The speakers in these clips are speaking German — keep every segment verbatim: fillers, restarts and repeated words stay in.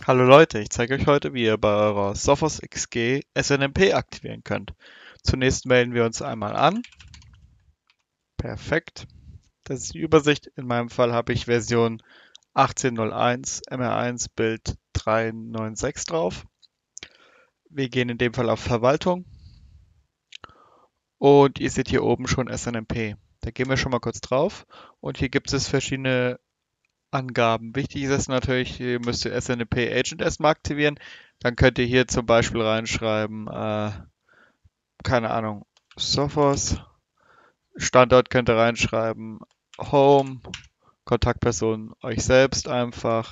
Hallo Leute, ich zeige euch heute, wie ihr bei eurer Sophos X G S N M P aktivieren könnt. Zunächst melden wir uns einmal an. Perfekt. Das ist die Übersicht. In meinem Fall habe ich Version achtzehn Punkt null eins M R eins Bild drei neun sechs drauf. Wir gehen in dem Fall auf Verwaltung und ihr seht hier oben schon S N M P. Da gehen wir schon mal kurz drauf und hier gibt es verschiedene Angaben. Wichtig ist natürlich, ihr müsst ihr S N M P Agent erstmal aktivieren. Dann könnt ihr hier zum Beispiel reinschreiben, äh, keine Ahnung, Sophos. Standort könnt ihr reinschreiben, Home, Kontaktperson euch selbst einfach.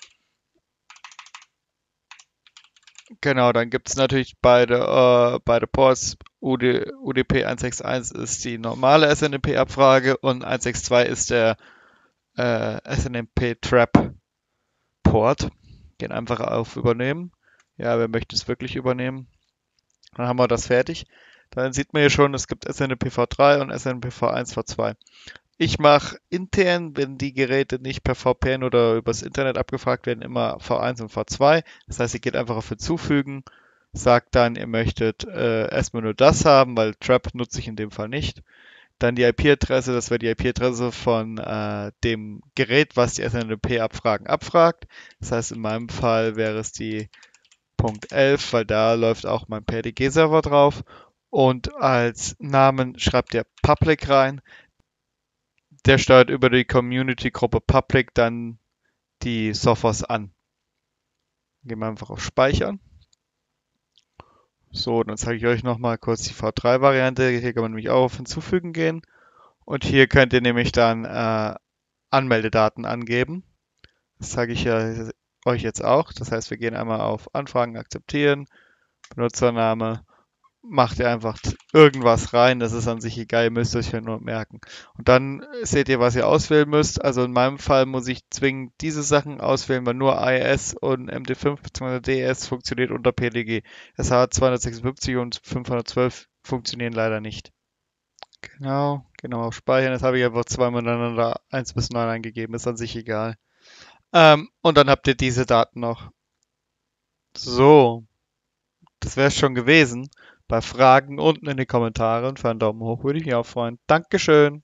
Genau, dann gibt es natürlich beide, äh, beide Ports. U D, U D P hundertsechsundsechzig ist die normale S N M P-Abfrage und hundertzweiundsiebzig ist der äh, S N M P-Trap Port. Gehen einfach auf Übernehmen. Ja, wer möchte es wirklich übernehmen? Dann haben wir das fertig. Dann sieht man hier schon, es gibt S N M P v drei und S N M P v eins v zwei. Ich mache intern, wenn die Geräte nicht per V P N oder übers Internet abgefragt werden, immer v eins und v zwei. Das heißt, ihr geht einfach auf Hinzufügen, sagt dann, ihr möchtet äh, erstmal nur das haben, weil Trap nutze ich in dem Fall nicht. Dann die I P-Adresse, das wäre die I P-Adresse von äh, dem Gerät, was die S N M P-Abfragen abfragt. Das heißt, in meinem Fall wäre es die Punkt elf, weil da läuft auch mein P R D G-Server drauf. Und als Namen schreibt ihr Public rein. Der steuert über die Community-Gruppe Public dann die Sophos an. Gehen wir einfach auf Speichern. So, dann zeige ich euch nochmal kurz die v drei Variante. Hier kann man nämlich auch auf Hinzufügen gehen. Und hier könnt ihr nämlich dann äh, Anmeldedaten angeben. Das zeige ich ja euch jetzt auch. Das heißt, wir gehen einmal auf Anfragen akzeptieren, Benutzername, macht ihr einfach irgendwas rein, das ist an sich egal, ihr müsst euch ja nur merken. Und dann seht ihr, was ihr auswählen müsst. Also in meinem Fall muss ich zwingend diese Sachen auswählen, weil nur I S und M D fünf bzw. D S funktioniert unter P D G. S H zweihundertsechsundfünfzig und fünfhundertzwölf funktionieren leider nicht. Genau, genau auf Speichern. Jetzt habe ich einfach zweimal miteinander eins bis neun eingegeben, ist an sich egal. Ähm, und dann habt ihr diese Daten noch. So, das wäre es schon gewesen. Bei Fragen unten in die Kommentare und für einen Daumen hoch würde ich mich auch freuen. Dankeschön.